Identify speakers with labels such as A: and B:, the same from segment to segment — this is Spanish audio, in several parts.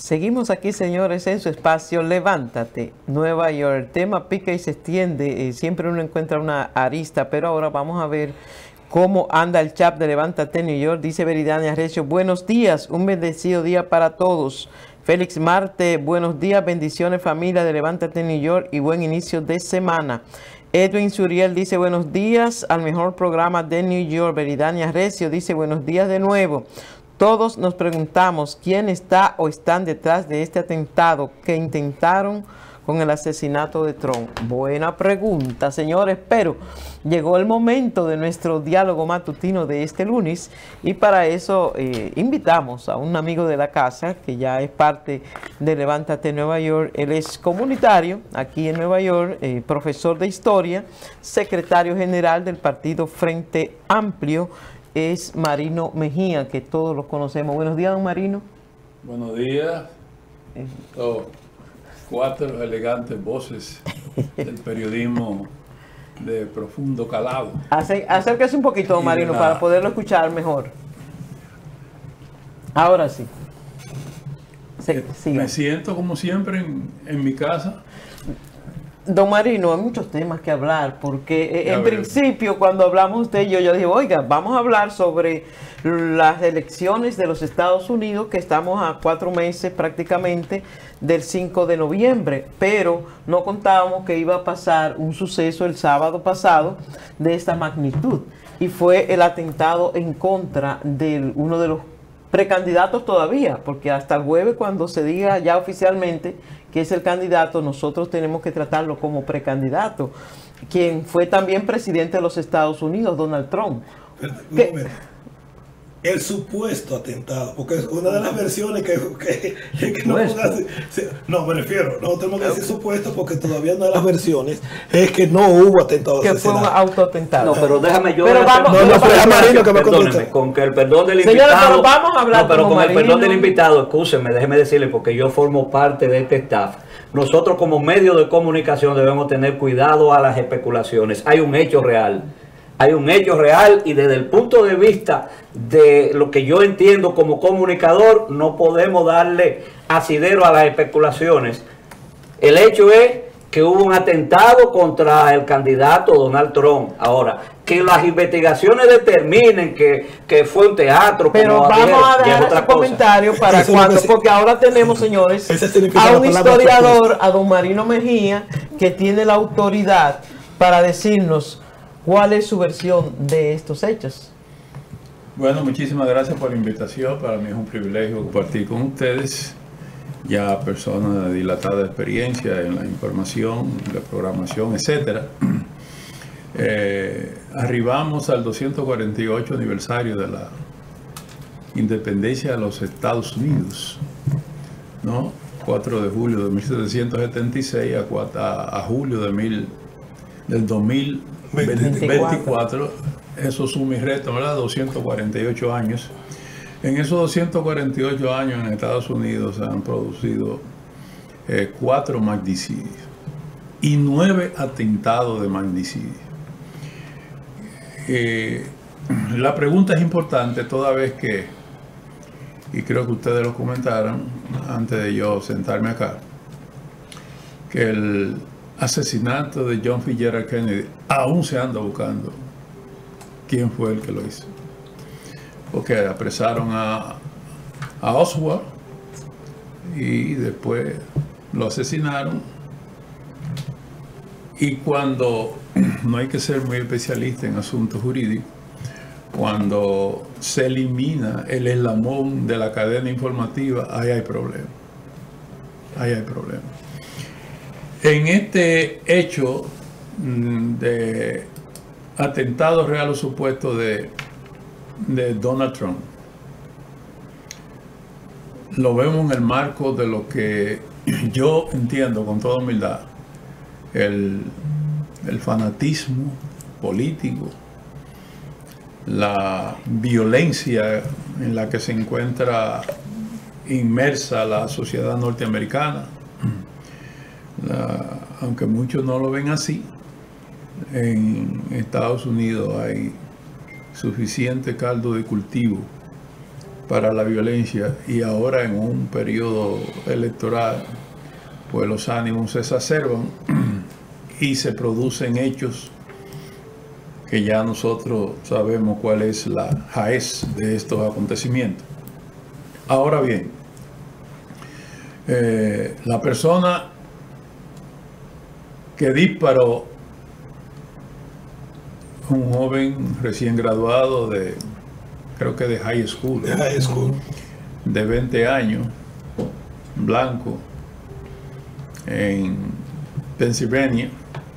A: Seguimos aquí, señores, en su espacio Levántate, Nueva York. El tema pica y se extiende, siempre uno encuentra una arista, pero ahora vamos a ver cómo anda el chat de Levántate New York. Dice Veridania Recio, buenos días, un bendecido día para todos. Félix Marte, buenos días, bendiciones familia de Levántate New York y buen inicio de semana. Edwin Suriel dice buenos días al mejor programa de New York. Veridania Recio dice buenos días de nuevo. Todos nos preguntamos quién está o están detrás de este atentado que intentaron con el asesinato de Trump. Buena pregunta, señores, pero llegó el momento de nuestro diálogo matutino de este lunes y para eso invitamos a un amigo de la casa que ya es parte de Levántate Nueva York. Él es comunitario aquí en Nueva York, profesor de historia, secretario general del partido Frente Amplio. Es Marino Mejía, que todos los conocemos. Buenos días, don Marino.
B: Buenos días. Cuatro elegantes voces del periodismo de profundo calado.
A: Acérquese un poquito, don Marino, para poderlo escuchar mejor. Ahora sí.
B: Me siento como siempre en mi casa.
A: Don Marino, hay muchos temas que hablar, porque en principio cuando hablamos usted y yo dije, oiga, vamos a hablar sobre las elecciones de los Estados Unidos, que estamos a 4 meses prácticamente del 5 de noviembre, pero no contábamos que iba a pasar un suceso el sábado pasado de esta magnitud, y fue el atentado en contra de uno de los precandidatos todavía, porque hasta el jueves, cuando se diga ya oficialmente que es el candidato, nosotros tenemos que tratarlo como precandidato, quien fue también presidente de los Estados Unidos, Donald Trump.
C: El supuesto atentado, porque es una de las versiones que no no me refiero, no tenemos que decir supuesto, porque todavía una de las versiones es que no hubo atentado.
A: Que fue un autoatentado.
D: No, pero déjame yo.
A: Pero vamos,
C: Marino, que me conteste.
D: Con que el perdón del
A: Señora,
D: invitado.
A: pero vamos a hablar
D: pero con
A: Marino.
D: el perdón del invitado, escúcheme, déjeme decirle, porque yo formo parte de este staff. Nosotros como medio de comunicación debemos tener cuidado a las especulaciones. Hay un hecho real. Hay un hecho real y desde el punto de vista de lo que yo entiendo como comunicador, no podemos darle asidero a las especulaciones. El hecho es que hubo un atentado contra el candidato Donald Trump. Ahora, que las investigaciones determinen que fue un teatro.
A: Pero como vamos a dejar ese comentario para cuando, porque ahora tenemos, señores, a un historiador, a don Marino Mejía, que tiene la autoridad para decirnos ¿cuál es su versión de estos hechos?
B: Bueno, muchísimas gracias por la invitación. Para mí es un privilegio compartir con ustedes, ya personas de dilatada experiencia en la información, la programación, etc. Arribamos al 248 aniversario de la independencia de los Estados Unidos, ¿no? 4 de julio de 1776 a julio del 2024, eso suma y resta, ¿verdad? 248 años. En esos 248 años en Estados Unidos se han producido 4 magnicidios y 9 atentados de magnicidio. La pregunta es importante toda vez que, y creo que ustedes lo comentaron antes de yo sentarme acá, que el asesinato de John Fitzgerald Kennedy aún se anda buscando quién fue el que lo hizo, porque apresaron a Oswald y después lo asesinaron. Y cuando, no hay que ser muy especialista en asuntos jurídicos, cuando se elimina el eslabón de la cadena informativa, ahí hay problemas. Ahí hay problemas. En este hecho de atentado real o supuesto de Donald Trump, lo vemos en el marco de lo que yo entiendo con toda humildad, el fanatismo político, la violencia en la que se encuentra inmersa la sociedad norteamericana. Aunque muchos no lo ven así, en Estados Unidos hay suficiente caldo de cultivo para la violencia, y ahora en un periodo electoral pues los ánimos se exacerban y se producen hechos que ya nosotros sabemos cuál es la raíz de estos acontecimientos. Ahora bien, la persona que disparó, un joven recién graduado de, creo que de high school, de 20 años, blanco, en Pensilvania,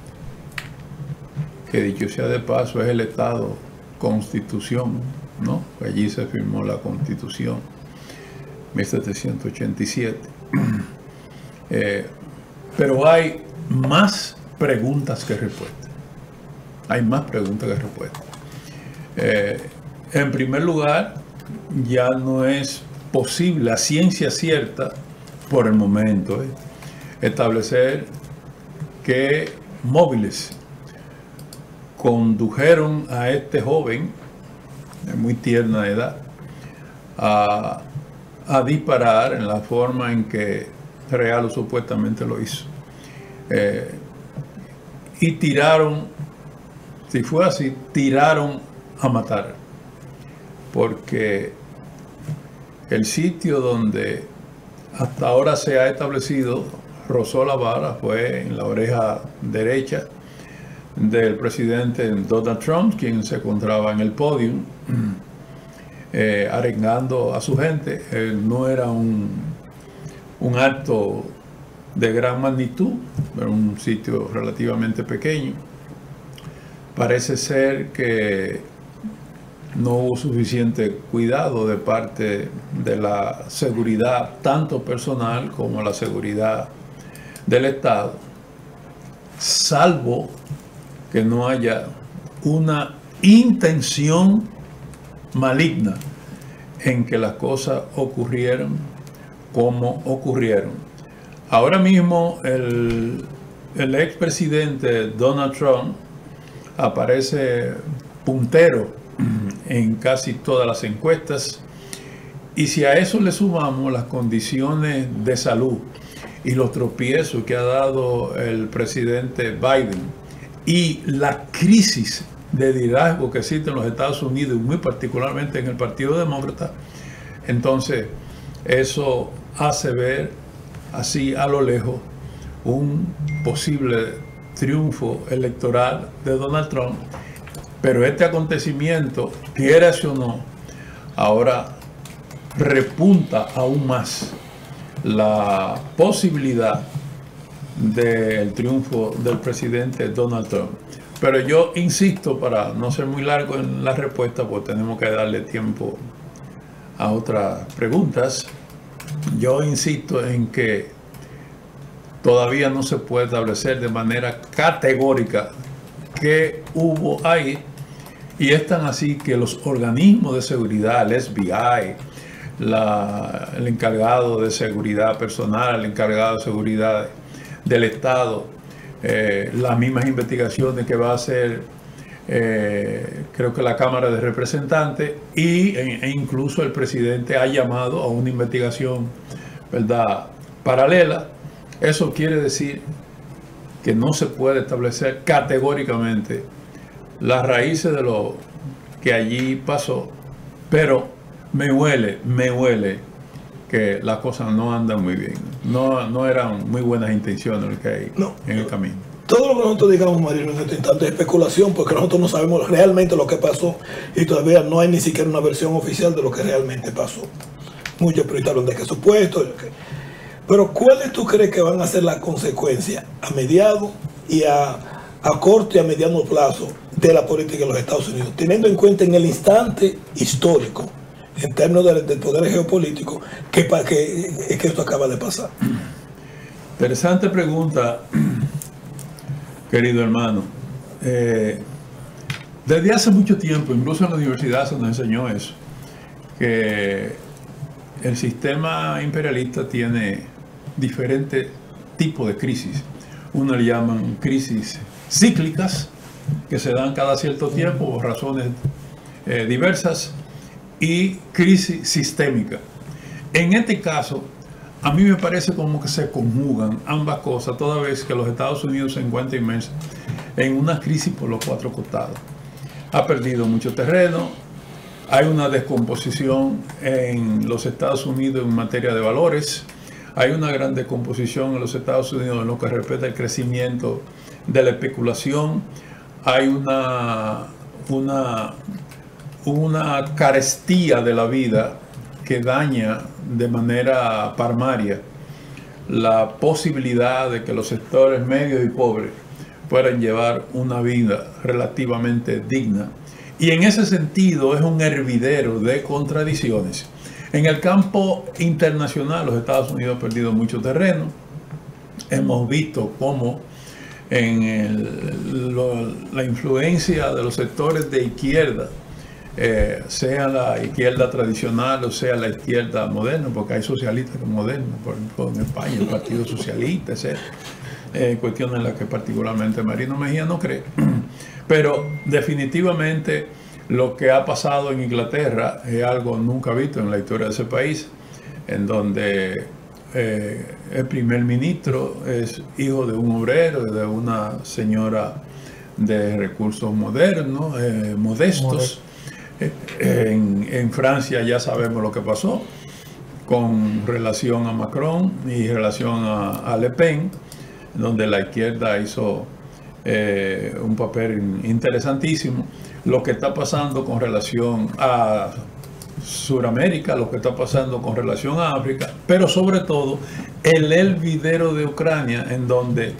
B: que dicho sea de paso es el estado constitución, ¿no? Allí se firmó la constitución, 1787. Pero hay más preguntas que respuestas. Hay más preguntas que respuestas. En primer lugar, ya no es posible a ciencia cierta, por el momento, establecer qué móviles condujeron a este joven de muy tierna edad a disparar en la forma en que real o supuestamente lo hizo. Y tiraron, si fue así, tiraron a matar, porque el sitio donde hasta ahora se ha establecido rozó la bala fue en la oreja derecha del presidente Donald Trump, quien se encontraba en el podio arengando a su gente. No era un acto de gran magnitud, era un sitio relativamente pequeño. Parece ser que no hubo suficiente cuidado de parte de la seguridad, tanto personal como la seguridad del Estado, salvo que no haya una intención maligna en que las cosas ocurrieran como ocurrieron. Ahora mismo el expresidente Donald Trump aparece puntero en casi todas las encuestas, y si a eso le sumamos las condiciones de salud y los tropiezos que ha dado el presidente Biden y la crisis de liderazgo que existe en los Estados Unidos, muy particularmente en el Partido Demócrata, entonces eso hace ver así a lo lejos un posible triunfo electoral de Donald Trump. Pero este acontecimiento, quieras o no, ahora repunta aún más la posibilidad del triunfo del presidente Donald Trump. Pero yo insisto, para no ser muy largo en la respuesta, pues tenemos que darle tiempo a otras preguntas. Yo insisto en que todavía no se puede establecer de manera categórica qué hubo ahí, y es tan así que los organismos de seguridad, el FBI, el encargado de seguridad personal, el encargado de seguridad del Estado, las mismas investigaciones que va a hacer creo que la Cámara de Representantes, e incluso el presidente ha llamado a una investigación, ¿verdad?, paralela. Eso quiere decir que no se puede establecer categóricamente las raíces de lo que allí pasó, pero me huele que las cosas no andan muy bien. No eran muy buenas intenciones lo que hay en el camino.
C: Todo lo que nosotros digamos, Marino, en este instante es especulación, porque nosotros no sabemos realmente lo que pasó y todavía no hay ni siquiera una versión oficial de lo que realmente pasó. Muchos periodistas hablan de que supuesto. Pero ¿cuáles tú crees que van a ser las consecuencias a mediado y a corto y a mediano plazo de la política de los Estados Unidos, teniendo en cuenta en el instante histórico, en términos del poder geopolítico, que esto acaba de pasar?
B: Interesante pregunta, querido hermano. Desde hace mucho tiempo, incluso en la universidad se nos enseñó eso, que el sistema imperialista tiene diferentes tipos de crisis. Uno le llaman crisis cíclicas, que se dan cada cierto tiempo por razones diversas, y crisis sistémica. En este caso, a mí me parece como que se conjugan ambas cosas, toda vez que los Estados Unidos se encuentran inmersos en una crisis por los cuatro costados. Ha perdido mucho terreno, hay una descomposición en los Estados Unidos en materia de valores, hay una gran descomposición en los Estados Unidos en lo que respecta al crecimiento de la especulación, hay una carestía de la vida que daña de manera palmaria la posibilidad de que los sectores medios y pobres puedan llevar una vida relativamente digna. Y en ese sentido es un hervidero de contradicciones. En el campo internacional, los Estados Unidos han perdido mucho terreno. Hemos visto cómo la influencia de los sectores de izquierda, sea la izquierda tradicional o sea la izquierda moderna, porque hay socialistas modernos, por ejemplo en España, el Partido Socialista, etc. Cuestiones en las que particularmente Marino Mejía no cree. Pero definitivamente lo que ha pasado en Inglaterra es algo nunca visto en la historia de ese país, en donde el primer ministro es hijo de un obrero, de una señora de recursos modernos, modestos. En Francia ya sabemos lo que pasó con relación a Macron y relación a Le Pen, donde la izquierda hizo un papel interesantísimo. Lo que está pasando con relación a Sudamérica, lo que está pasando con relación a África, pero sobre todo el hervidero de Ucrania, en donde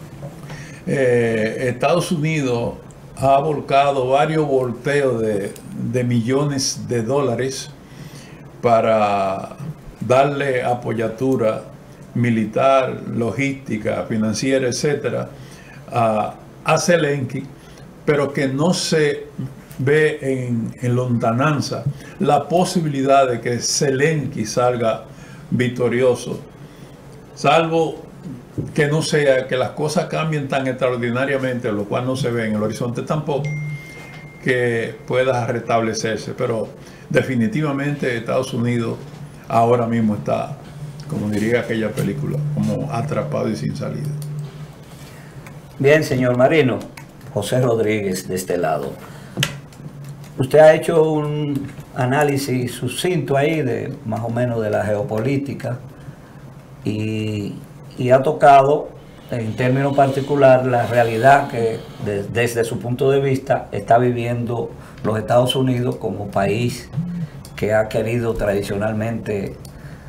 B: Estados Unidos ha volcado varios volteos de millones de dólares para darle apoyatura militar, logística, financiera, etcétera, a Zelensky, pero que no se ve en lontananza la posibilidad de que Zelensky salga victorioso, salvo que no sea que las cosas cambien tan extraordinariamente, lo cual no se ve en el horizonte tampoco, que pueda restablecerse. Pero definitivamente Estados Unidos ahora mismo está, como diría aquella película, como atrapado y sin salida.
D: Bien, señor Marino. José Rodríguez de este lado. Usted ha hecho un análisis sucinto ahí de más o menos de la geopolítica y ha tocado en términos particular la realidad que desde su punto de vista está viviendo los Estados Unidos como país que ha querido tradicionalmente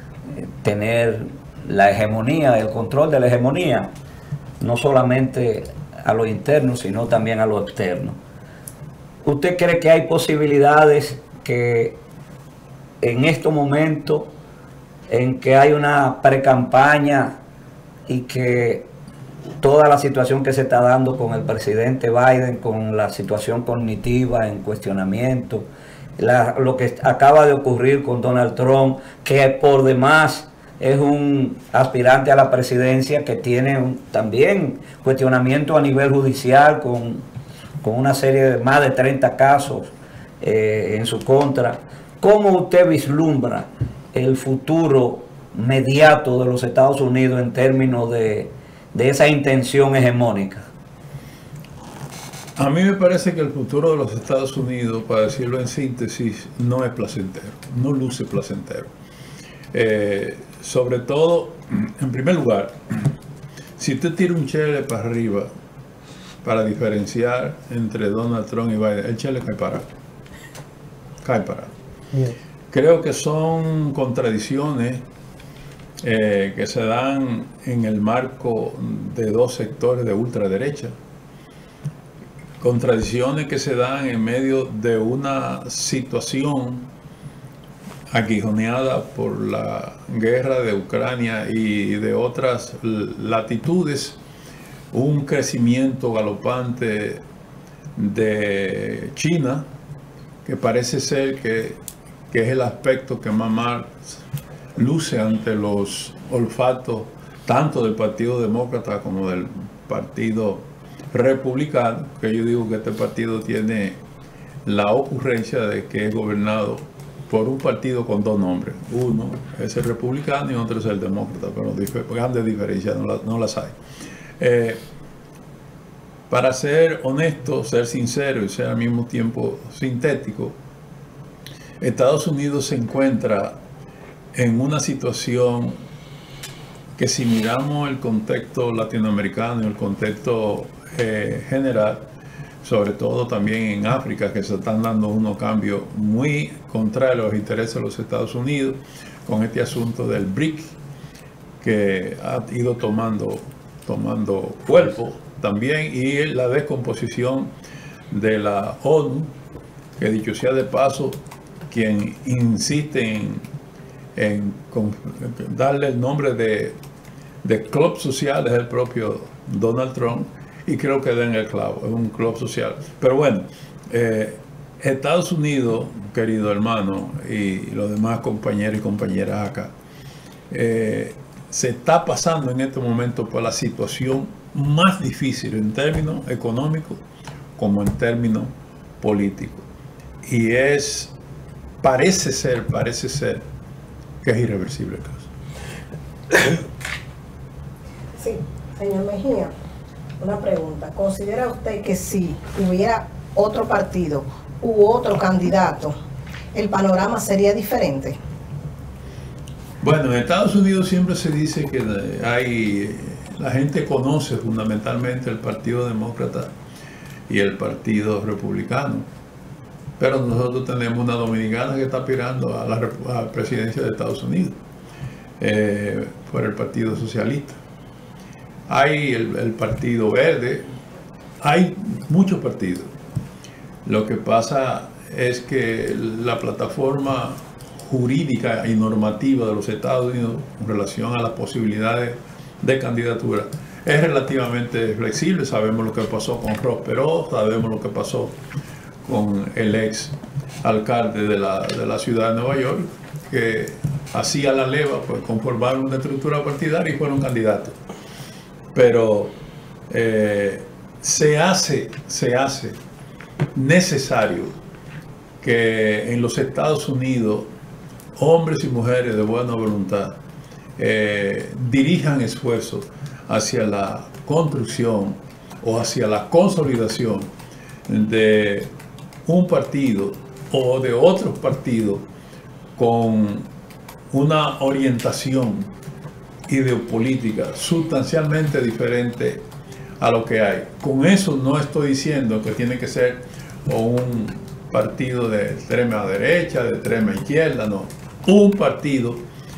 D: tener la hegemonía, el control de la hegemonía, no solamente a lo interno, sino también a lo externo. ¿Usted cree que hay posibilidades que en estos momentos en que hay una precampaña y que toda la situación que se está dando con el presidente Biden, con la situación cognitiva en cuestionamiento, lo que acaba de ocurrir con Donald Trump, que por demás es un aspirante a la presidencia que tiene también cuestionamiento a nivel judicial con una serie de más de 30 casos en su contra? ¿Cómo usted vislumbra el futuro inmediato de los Estados Unidos en términos de esa intención hegemónica?
B: A mí me parece que el futuro de los Estados Unidos, para decirlo en síntesis, no es placentero, no luce placentero. Sobre todo, en primer lugar, si usted tira un chele para arriba para diferenciar entre Donald Trump y Biden, el chele cae parado. Cae parado. Bien. Creo que son contradicciones que se dan en el marco de dos sectores de ultraderecha. Contradicciones que se dan en medio de una situación aguijoneada por la guerra de Ucrania y de otras latitudes, un crecimiento galopante de China, que parece ser que es el aspecto que más luce ante los olfatos tanto del Partido Demócrata como del Partido Republicano, que yo digo que este partido tiene la ocurrencia de que es gobernado por un partido con dos nombres. Uno es el republicano y otro es el demócrata, pero grandes diferencias no las hay. Para ser honesto, ser sincero y ser al mismo tiempo sintético, Estados Unidos se encuentra en una situación que, si miramos el contexto latinoamericano y el contexto general, sobre todo también en África, que se están dando unos cambios muy contrarios a los intereses de los Estados Unidos, con este asunto del BRIC, que ha ido tomando cuerpo también, y la descomposición de la ONU, que dicho sea de paso, quien insiste en darle el nombre de club social es el propio Donald Trump, y creo que den el clavo, es un club social. Pero bueno, Estados Unidos, querido hermano, y los demás compañeros y compañeras acá, se está pasando en este momento por la situación más difícil en términos económicos como en términos políticos. Y parece ser que es irreversible el caso.
E: Sí, señor Mejía, una pregunta. ¿Considera usted que si hubiera otro partido u otro candidato, el panorama sería diferente?
B: Bueno, en Estados Unidos siempre se dice que la gente conoce fundamentalmente el Partido Demócrata y el Partido Republicano, pero nosotros tenemos una dominicana que está aspirando a la presidencia de Estados Unidos por el Partido Socialista. Hay el Partido Verde, hay muchos partidos. Lo que pasa es que la plataforma jurídica y normativa de los Estados Unidos en relación a las posibilidades de candidatura es relativamente flexible. Sabemos lo que pasó con Ross Perot, sabemos lo que pasó con el ex alcalde de la ciudad de Nueva York, que hacía la leva, pues conformaron una estructura partidaria y fueron candidatos. Pero se hace necesario que en los Estados Unidos hombres y mujeres de buena voluntad dirijan esfuerzos hacia la construcción o hacia la consolidación de un partido o de otros partidos con una orientación ideopolítica sustancialmente diferente a lo que hay. Con eso no estoy diciendo que tiene que ser un partido de extrema derecha, de extrema izquierda, no. Un partido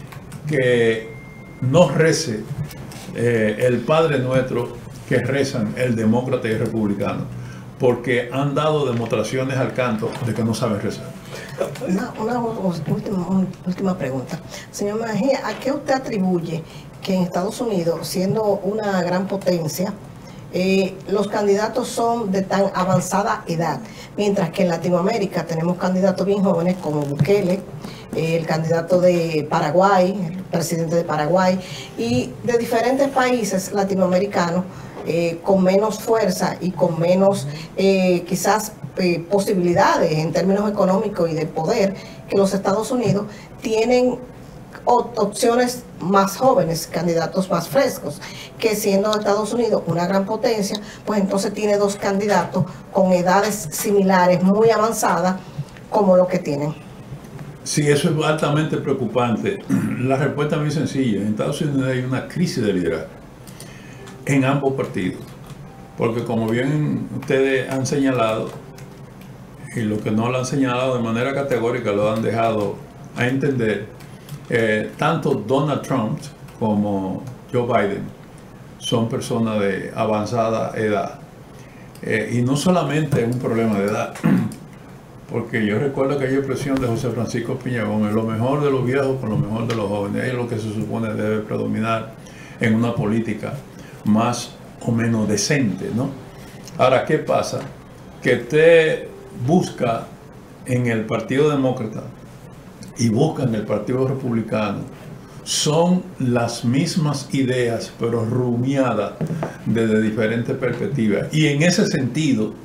B: que no rece el Padre Nuestro que rezan el demócrata y el republicano, porque han dado demostraciones al canto de que no saben rezar.
E: Una última pregunta. Señor Mejía, ¿a qué usted atribuye que en Estados Unidos, siendo una gran potencia, los candidatos son de tan avanzada edad, mientras que en Latinoamérica tenemos candidatos bien jóvenes como Bukele, el candidato de Paraguay, el presidente de Paraguay, y de diferentes países latinoamericanos con menos fuerza y con menos quizás posibilidades en términos económicos y de poder que los Estados Unidos? Tienen opciones más jóvenes, candidatos más frescos, que siendo Estados Unidos una gran potencia, pues entonces tiene dos candidatos con edades similares, muy avanzadas, como lo que tienen.
B: Sí, eso es altamente preocupante. La respuesta es muy sencilla. En Estados Unidos hay una crisis de liderazgo en ambos partidos, porque como bien ustedes han señalado, y lo que no lo han señalado de manera categórica lo han dejado a entender, tanto Donald Trump como Joe Biden son personas de avanzada edad. Y no solamente es un problema de edad, porque yo recuerdo aquella expresión de José Francisco Piña Gómez: lo mejor de los viejos con lo mejor de los jóvenes. Es lo que se supone debe predominar en una política más o menos decente, ¿no? Ahora, ¿qué pasa? Que usted busca en el Partido Demócrata y busca en el Partido Republicano, son las mismas ideas, pero rumiadas desde diferentes perspectivas. Y en ese sentido,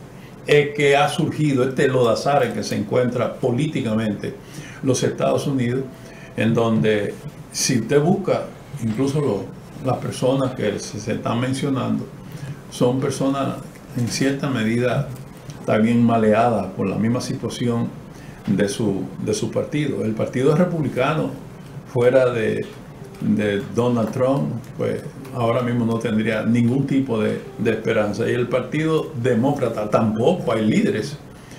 B: que ha surgido, este lodazar en que se encuentra políticamente los Estados Unidos, en donde si usted busca, incluso las personas que se están mencionando, son personas en cierta medida también maleadas por la misma situación de su partido. El partido republicano, fuera de Donald Trump, pues ahora mismo no tendría ningún tipo de esperanza. Y el partido demócrata tampoco hay líderes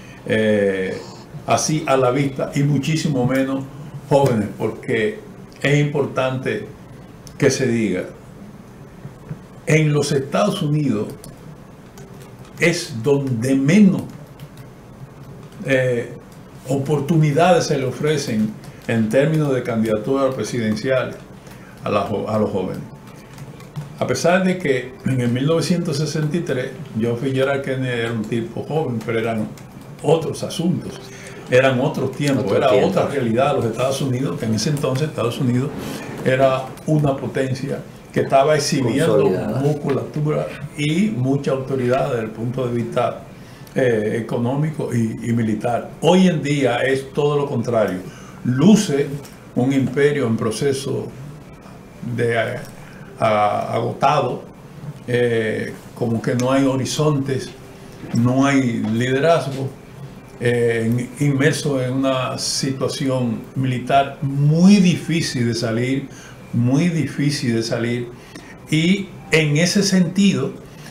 B: así a la vista, y muchísimo menos jóvenes, porque es importante que se diga, en los Estados Unidos es donde menos oportunidades se le ofrecen en términos de candidaturas presidenciales a los jóvenes. A pesar de que en el 1963 John Fitzgerald Kennedy era un tipo joven, pero eran otros asuntos, eran otros tiempos, otra realidad. Los Estados Unidos, que en ese entonces Estados Unidos era una potencia que estaba exhibiendo musculatura y mucha autoridad desde el punto de vista económico y militar. Hoy en día es todo lo contrario. Luce un imperio en proceso de agotado, como que no hay horizontes, no hay liderazgo, inmerso en una situación militar muy difícil de salir, y en ese sentido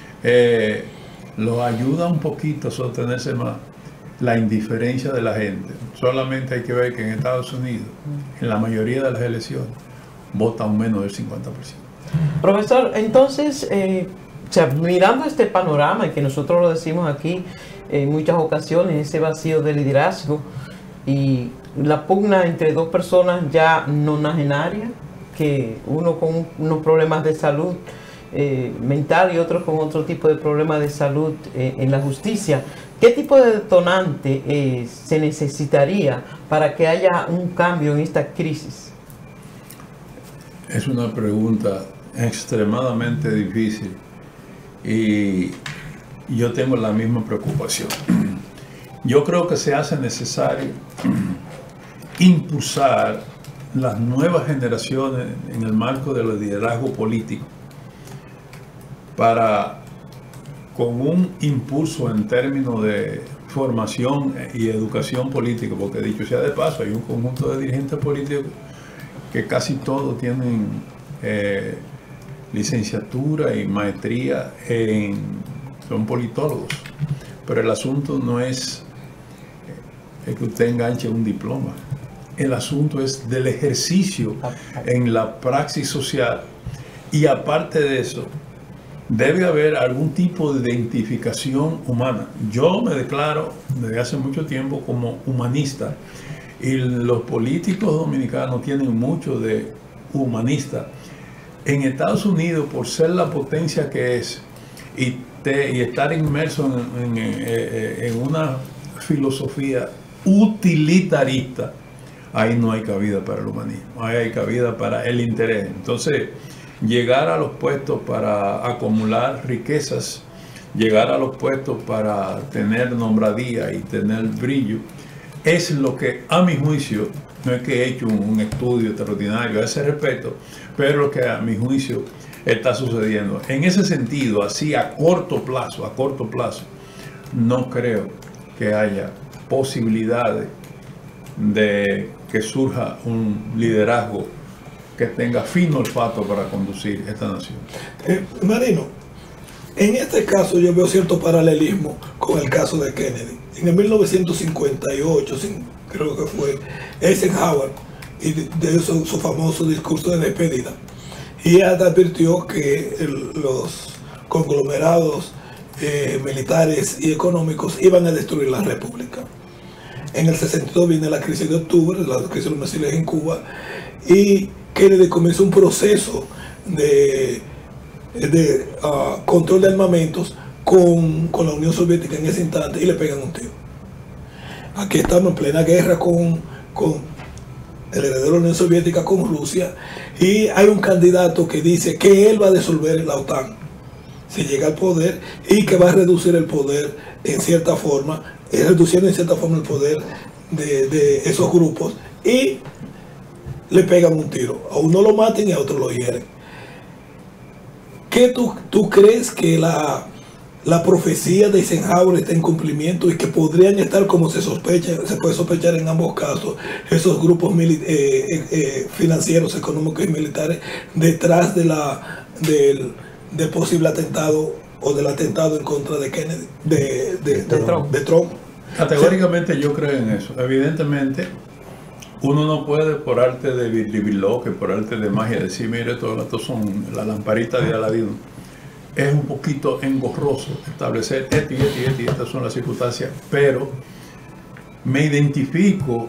B: lo ayuda un poquito a sostenerse más la indiferencia de la gente. Solamente hay que ver que en Estados Unidos, en la mayoría de las elecciones, vota un menos del 50%.
A: Profesor, entonces, mirando este panorama, y que nosotros lo decimos aquí en muchas ocasiones, ese vacío de liderazgo y la pugna entre dos personas ya nonagenarias, que uno con unos problemas de salud mental y otro con otro tipo de problemas de salud en la justicia, ¿qué tipo de detonante se necesitaría para que haya un cambio en esta crisis?
B: Es una pregunta extremadamente difícil y yo tengo la misma preocupación. Yo creo que se hace necesario impulsar las nuevas generaciones en el marco del liderazgo político para, con un impulso en términos de formación y educación política, porque dicho sea de paso, hay un conjunto de dirigentes políticos que casi todos tienen licenciatura y maestría son politólogos, pero el asunto no es que usted enganche un diploma. El asunto es del ejercicio en la praxis social, y aparte de eso debe haber algún tipo de identificación humana. Yo me declaro desde hace mucho tiempo como humanista, y los políticos dominicanos tienen mucho de humanista. En Estados Unidos, por ser la potencia que es y estar inmerso en una filosofía utilitarista, ahí no hay cabida para el humanismo, ahí hay cabida para el interés. Entonces, llegar a los puestos para acumular riquezas, llegar a los puestos para tener nombradía y tener brillo, es lo que, a mi juicio, no es que he hecho un estudio extraordinario a ese respecto, pero lo que a mi juicio está sucediendo. En ese sentido, así a corto plazo, no creo que haya posibilidades de que surja un liderazgo que tenga fino olfato para conducir esta nación.
C: Marino, en este caso yo veo cierto paralelismo con el caso de Kennedy. En el 1958, creo que fue, Eisenhower y de su famoso discurso de despedida, y advirtió que los conglomerados militares y económicos iban a destruir la república. En el 62 viene la crisis de octubre, la crisis de los misiles en Cuba, y Kennedy comenzó un proceso de control de armamentos con la Unión Soviética en ese instante, y le pegan un tiro. Aquí estamos en plena guerra con el heredero de la Unión Soviética, con Rusia, y hay un candidato que dice que él va a disolver la OTAN si llega al poder, y que va a reducir el poder en cierta forma, reduciendo en cierta forma el poder de esos grupos, y le pegan un tiro. A uno lo maten y a otro lo hieren. ¿Qué tú crees que la profecía de Eisenhower está en cumplimiento y que podrían estar, como se puede sospechar en ambos casos, esos grupos financieros, económicos y militares detrás del posible atentado o del atentado en contra de Kennedy, de Trump?
B: Categóricamente yo creo en eso. Evidentemente, uno no puede por arte de virlibiloque, por arte de magia, decir, mire, todo esto son la lamparita de Aladino. Es un poquito engorroso establecer esto y estas son las circunstancias, pero me identifico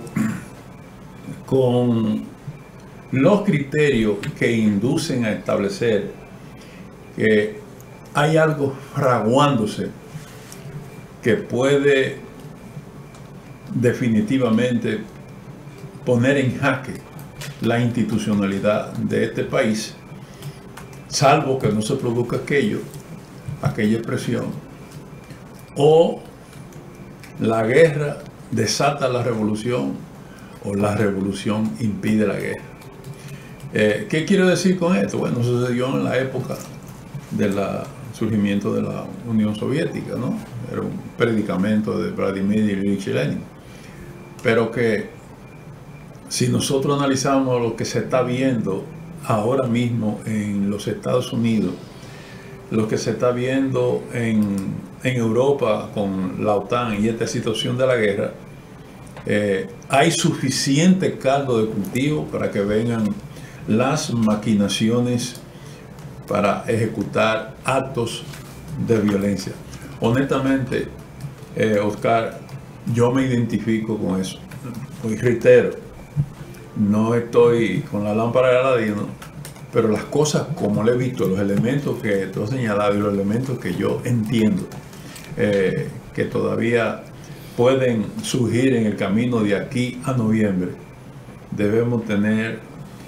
B: con los criterios que inducen a establecer que hay algo fraguándose que puede definitivamente poner en jaque la institucionalidad de este país, salvo que no se produzca aquella expresión, o la guerra desata la revolución, o la revolución impide la guerra. ¿Qué quiero decir con esto? Bueno, sucedió en la época del surgimiento de la Unión Soviética, ¿no? Era un predicamento de Vladimir Ilich Lenin, pero que si nosotros analizamos lo que se está viendo ahora mismo en los Estados Unidos, lo que se está viendo en Europa con la OTAN y esta situación de la guerra, hay suficiente caldo de cultivo para que vengan las maquinaciones para ejecutar actos de violencia. Honestamente, Oscar, yo me identifico con eso. Y reitero, no estoy con la lámpara de Aladino, pero las cosas como le he visto, los elementos que tú has señalado y los elementos que yo entiendo que todavía pueden surgir en el camino de aquí a noviembre, debemos tener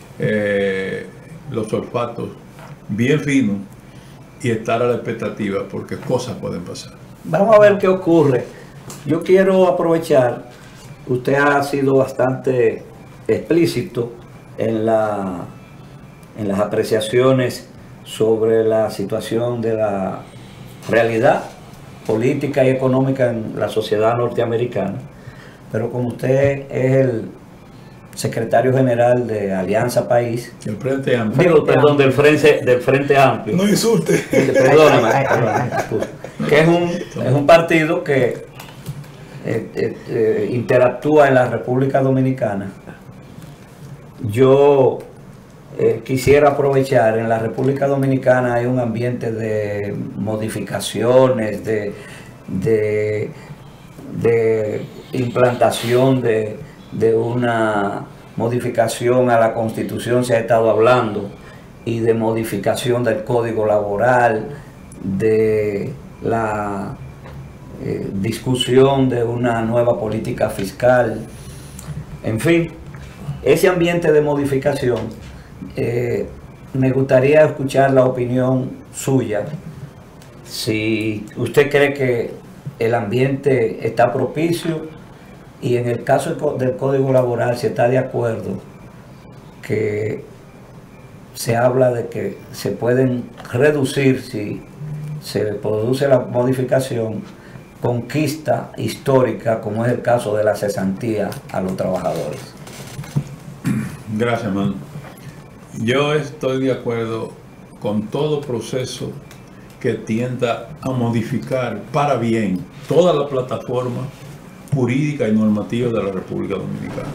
B: los olfatos bien finos y estar a la expectativa, porque cosas pueden pasar.
D: Vamos a ver qué ocurre. Yo quiero aprovechar, usted ha sido bastante explícito en las apreciaciones sobre la situación de la realidad política y económica en la sociedad norteamericana, pero como usted es el secretario general de Alianza País,
B: el Frente Amplio.
D: Digo, perdón, del Frente Amplio.
C: No insulte.
D: Perdóname, que es un partido que interactúa en la República Dominicana. Yo quisiera aprovechar, en la República Dominicana hay un ambiente de modificaciones, de implantación de una modificación a la Constitución, se ha estado hablando, y de modificación del Código Laboral, de la discusión de una nueva política fiscal, en fin, ese ambiente de modificación. Me gustaría escuchar la opinión suya, si usted cree que el ambiente está propicio, y en el caso del Código Laboral, si está de acuerdo que se habla de que se pueden reducir, si se produce la modificación, conquista histórica, como es el caso de la cesantía a los trabajadores.
B: Gracias, man. Yo estoy de acuerdo con todo proceso que tienda a modificar para bien toda la plataforma jurídica y normativa de la República Dominicana.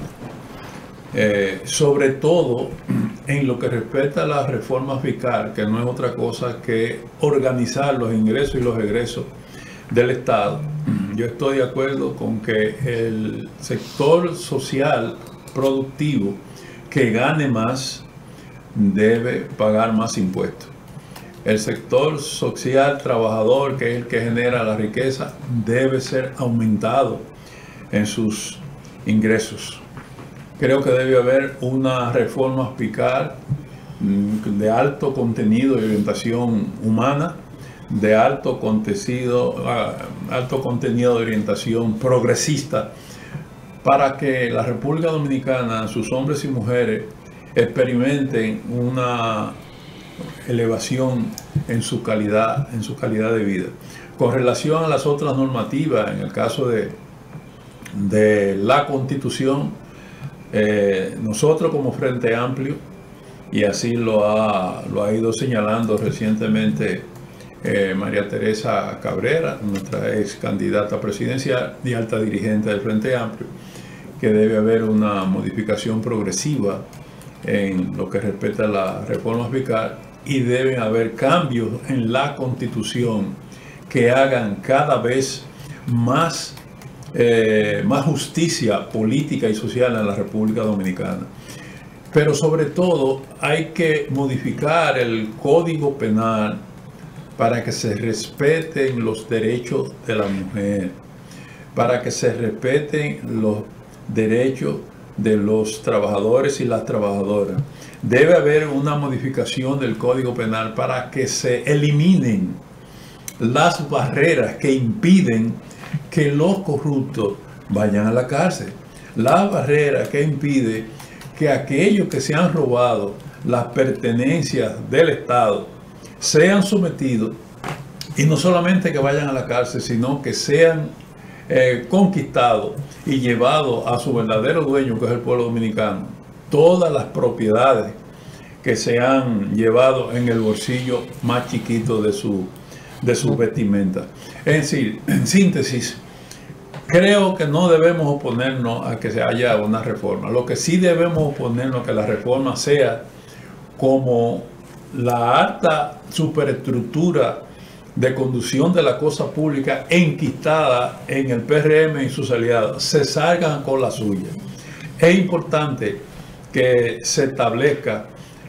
B: Sobre todo en lo que respecta a la reforma fiscal, que no es otra cosa que organizar los ingresos y los egresos del Estado. Yo estoy de acuerdo con que el sector social productivo que gane más debe pagar más impuestos. El sector social trabajador, que es el que genera la riqueza, debe ser aumentado en sus ingresos. Creo que debe haber una reforma fiscal de alto contenido y orientación humana, de alto contenido de orientación progresista, para que la República Dominicana, sus hombres y mujeres, experimenten una elevación en su calidad de vida. Con relación a las otras normativas, en el caso de la Constitución, nosotros como Frente Amplio, y así lo ha ido señalando recientemente María Teresa Cabrera, nuestra ex candidata presidencial y alta dirigente del Frente Amplio, que debe haber una modificación progresiva en lo que respecta a la reforma fiscal, y deben haber cambios en la Constitución que hagan cada vez más justicia política y social en la República Dominicana. Pero sobre todo hay que modificar el Código Penal para que se respeten los derechos de la mujer, para que se respeten los derechos de los trabajadores y las trabajadoras. Debe haber una modificación del Código Penal para que se eliminen las barreras que impiden que los corruptos vayan a la cárcel. La barrera que impide que aquellos que se han robado las pertenencias del Estado sean sometidos, y no solamente que vayan a la cárcel, sino que sean conquistados y llevados a su verdadero dueño, que es el pueblo dominicano, todas las propiedades que se han llevado en el bolsillo más chiquito de su vestimenta. Es decir, en síntesis, creo que no debemos oponernos a que se haya una reforma. Lo que sí debemos oponernos a que la reforma sea como la alta superestructura de conducción de la cosa pública enquistada en el PRM y sus aliados se salgan con la suya. Es importante que se establezca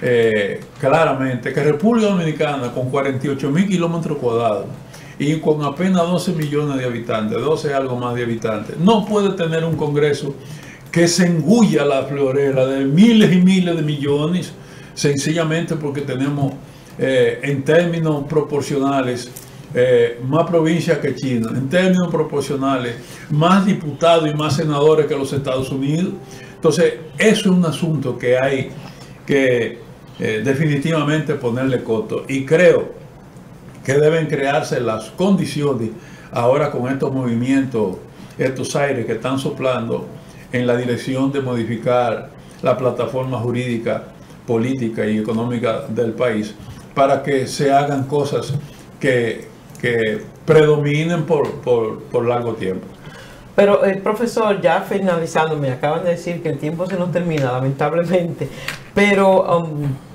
B: claramente que República Dominicana, con 48.000 kilómetros cuadrados y con apenas 12 millones de habitantes, 12 algo más de habitantes, no puede tener un Congreso que se engulla la florera de miles y miles de millones, sencillamente porque tenemos en términos proporcionales más provincias que China, en términos proporcionales más diputados y más senadores que los Estados Unidos. Entonces, eso es un asunto que hay que definitivamente ponerle coto, y creo que deben crearse las condiciones ahora con estos movimientos, estos aires que están soplando en la dirección de modificar la plataforma jurídica, política y económica del país, para que se hagan cosas que predominen por largo tiempo.
A: Pero, profesor, ya finalizando, me acaban de decir que el tiempo se nos termina, lamentablemente, pero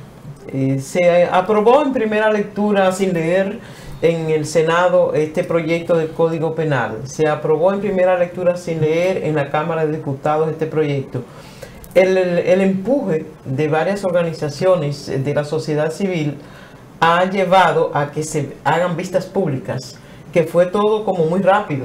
A: se aprobó en primera lectura sin leer en el Senado este proyecto del Código Penal. Se aprobó en primera lectura sin leer en la Cámara de Diputados este proyecto. El empuje de varias organizaciones de la sociedad civil ha llevado a que se hagan vistas públicas, que fue todo como muy rápido.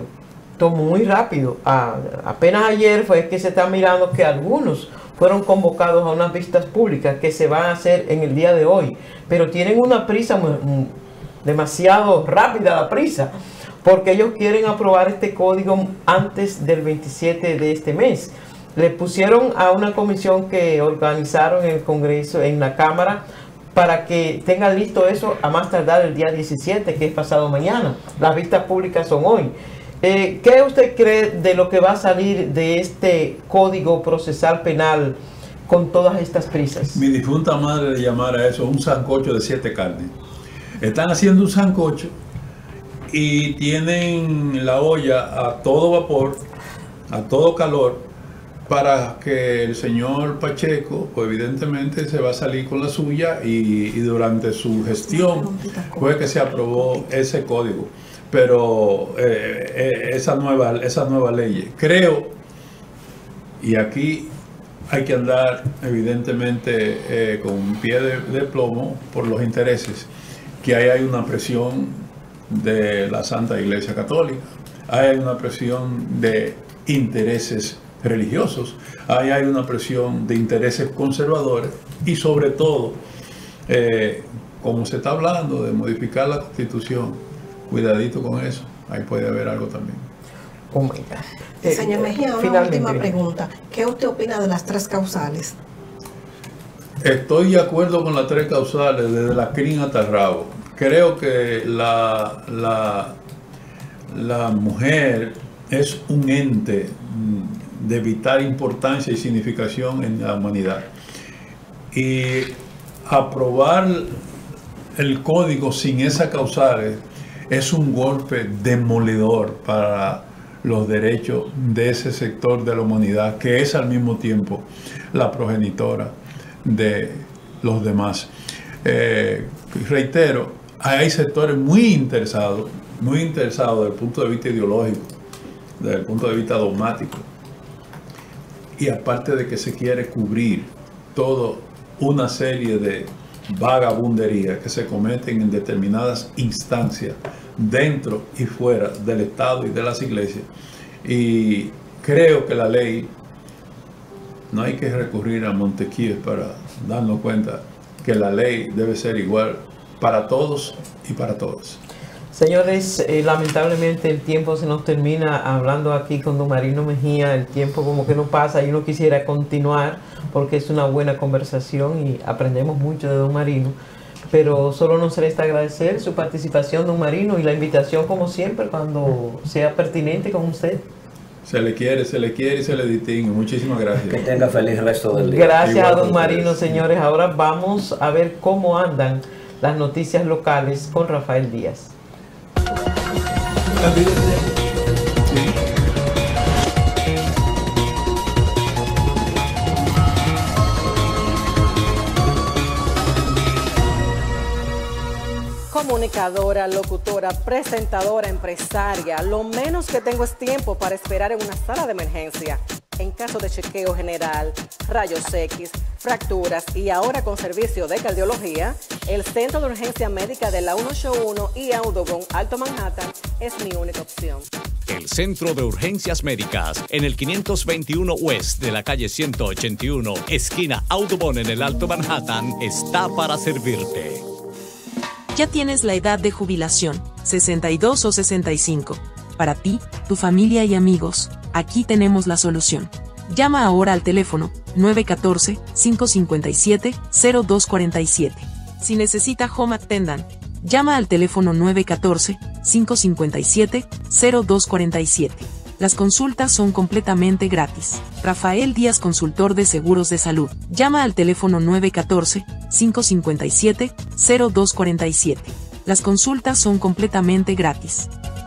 A: Apenas ayer fue que se está mirando que algunos fueron convocados a unas vistas públicas que se van a hacer en el día de hoy, pero tienen una prisa demasiado rápida, la prisa, porque ellos quieren aprobar este código antes del 27 de este mes. Le pusieron a una comisión que organizaron en el Congreso, en la Cámara, para que tengan listo eso a más tardar el día 17, que es pasado mañana. Las vistas públicas son hoy. ¿Qué usted cree de lo que va a salir de este Código Procesal Penal con todas estas prisas?
B: Mi difunta madre le llamara eso un sancocho de 7 carnes. Están haciendo un sancocho y tienen la olla a todo vapor, a todo calor, para que el señor Pacheco, pues evidentemente se va a salir con la suya, y durante su gestión fue que se aprobó ese código. Pero esa nueva ley, creo, y aquí hay que andar evidentemente con un pie de plomo por los intereses, que ahí hay una presión de la Santa Iglesia Católica, hay una presión de intereses religiosos, ahí hay una presión de intereses conservadores, y sobre todo, como se está hablando de modificar la Constitución, cuidadito con eso, ahí puede haber algo también.
A: Oh my God.
E: Señor Mejía, una última pregunta. ¿Qué usted opina de las 3 causales?
B: Estoy de acuerdo con las 3 causales, desde la crin hasta el rabo. Creo que la mujer es un ente de vital importancia y significación en la humanidad. Y aprobar el código sin esas causales es un golpe demoledor para los derechos de ese sector de la humanidad, que es al mismo tiempo la progenitora de los demás. Reitero, hay sectores muy interesados desde el punto de vista ideológico, desde el punto de vista dogmático, y aparte de que se quiere cubrir toda una serie de vagabunderías que se cometen en determinadas instancias dentro y fuera del Estado y de las iglesias. Y creo que la ley, no hay que recurrir a Montesquieu para darnos cuenta que la ley debe ser igual para todos y para todas.
A: Señores, lamentablemente el tiempo se nos termina. Hablando aquí con don Marino Mejía, el tiempo como que no pasa y uno quisiera continuar porque es una buena conversación y aprendemos mucho de don Marino, pero solo nos resta agradecer su participación, don Marino, y la invitación como siempre cuando sea pertinente con usted.
B: Se le quiere y se le distingue. Muchísimas gracias.
D: Que tenga feliz resto del día.
A: Gracias
B: Igual
A: a don
B: con
A: Marino,
B: ustedes.
A: señores. Ahora vamos a ver cómo andan las noticias locales con Rafael Díaz.
F: Comunicadora, locutora, presentadora, empresaria. Lo menos que tengo es tiempo para esperar en una sala de emergencia. En caso de chequeo general, rayos X, fracturas y ahora con servicio de cardiología, el Centro de Urgencia Médica de la 181 y Audubon, Alto Manhattan, es mi única opción.
G: El Centro de Urgencias Médicas en el 521 West de la calle 181, esquina Audubon en el Alto Manhattan, está para servirte.
H: Ya tienes la edad de jubilación, 62 o 65. Para ti, tu familia y amigos, aquí tenemos la solución. Llama ahora al teléfono 914-557-0247. Si necesita home attendant, llama al teléfono 914-557-0247. Las consultas son completamente gratis. Rafael Díaz, consultor de seguros de salud. Llama al teléfono 914-557-0247. Las consultas son completamente gratis.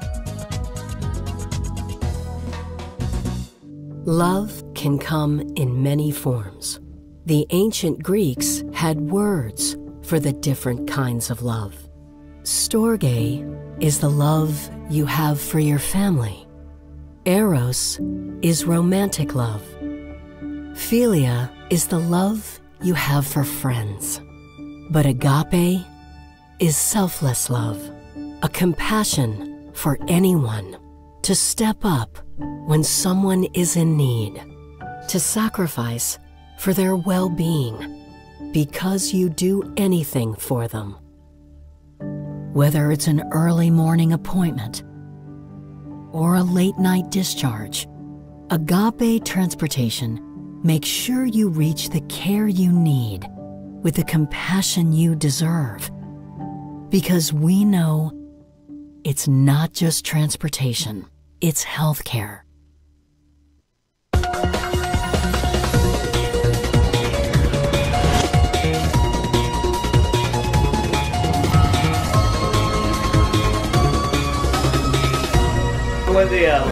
I: Love can come in many forms. The ancient Greeks had words for the different kinds of love. Storge is the love you have for your family. Eros is romantic love. Philia is the love you have for friends. But agape is selfless love, a compassion for anyone, to step up when someone is in need, to sacrifice for their well-being because you do anything for them. Whether it's an early morning appointment or a late-night discharge, Agape Transportation makes sure you reach the care you need with the compassion you deserve. Because we know it's not just transportation, it's healthcare.
D: Buen día.